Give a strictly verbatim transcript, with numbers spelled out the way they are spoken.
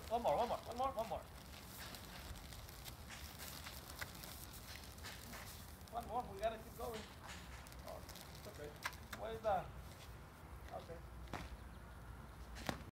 One more, one more, one more, one more. One more, we gotta keep going. Oh, it's okay. Where's the...